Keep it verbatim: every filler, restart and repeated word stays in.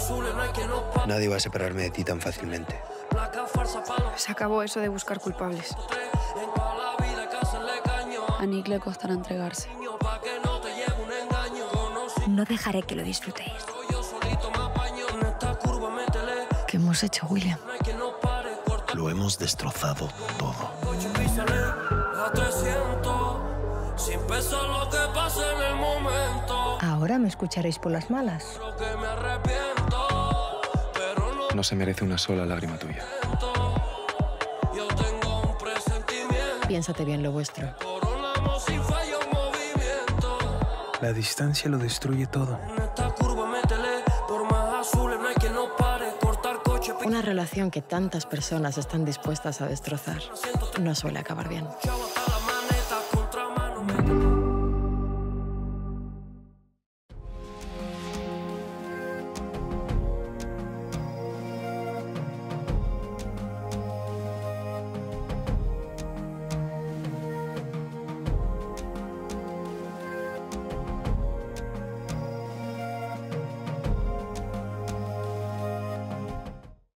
Nadie va a separarme de ti tan fácilmente. Se acabó eso de buscar culpables. A Nick le costará entregarse. No dejaré que lo disfrutéis. ¿Qué hemos hecho, William? Lo hemos destrozado todo. Ahora me escucharéis por las malas. No se merece una sola lágrima tuya. Piénsate bien lo vuestro. La distancia lo destruye todo. Una relación que tantas personas están dispuestas a destrozar no suele acabar bien.